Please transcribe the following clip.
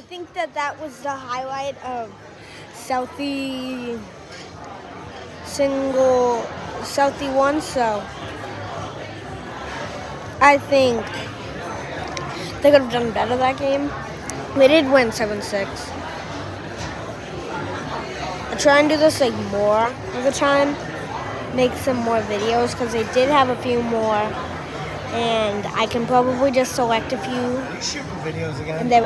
think that was the highlight of Southie won, so I think they could have done better that game. They did win 7-6. I try and do this like more of the time, make some more videos because they did have a few more, and I can probably just select a few. Are you shooting videos again? And they